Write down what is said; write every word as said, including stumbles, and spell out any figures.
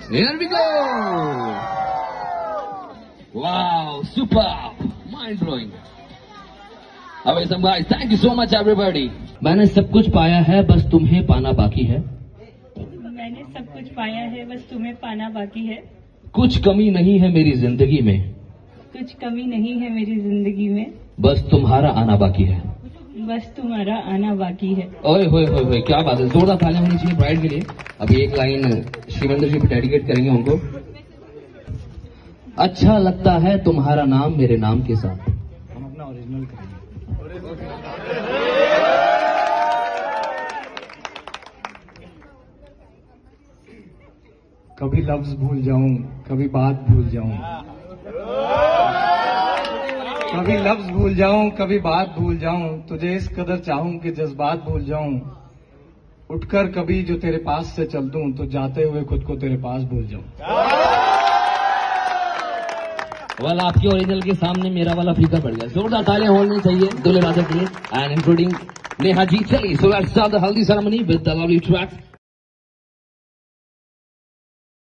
Here we go. Wow, superb, mind blowing. Awesome guys, thank you so much everybody. मैंने सब कुछ पाया है, बस तुम्हें पाना बाकी है. मैंने सब कुछ पाया है, बस तुम्हें पाना बाकी है. कुछ कमी नहीं है मेरी जिंदगी में. कुछ कमी नहीं है मेरी जिंदगी में. बस तुम्हारा आना बाकी है. बस तुम्हारा आना बाकी है. ओए होए होए होए, क्या बात है. जोरदार तालियां होनी चाहिए ब्राइड के लिए. अभी एक लाइन श्रीमेंद्र जी डेडिकेट करेंगे उनको. अच्छा लगता है तुम्हारा नाम मेरे नाम के साथ. हम अपना ओरिजिनल करेंगे. कभी लफ्ज भूल जाऊं, कभी बात भूल जाऊं. कभी लफ्ज भूल जाऊं, कभी बात भूल जाऊं. तुझे इस कदर चाहूं कि जज्बात भूल जाऊं. उठकर कभी जो तेरे पास से चल दूं, तो जाते हुए खुद को तेरे पास भूल जाऊं. वाला आपके ओरिजिनल के सामने मेरा वाला फीका पड़ गया. जोरदार तालियां होनी चाहिए दूल्हे राजा के लिए. And including Neha ji. चलिए, so let's start the haldi ceremony with the lovely tracks.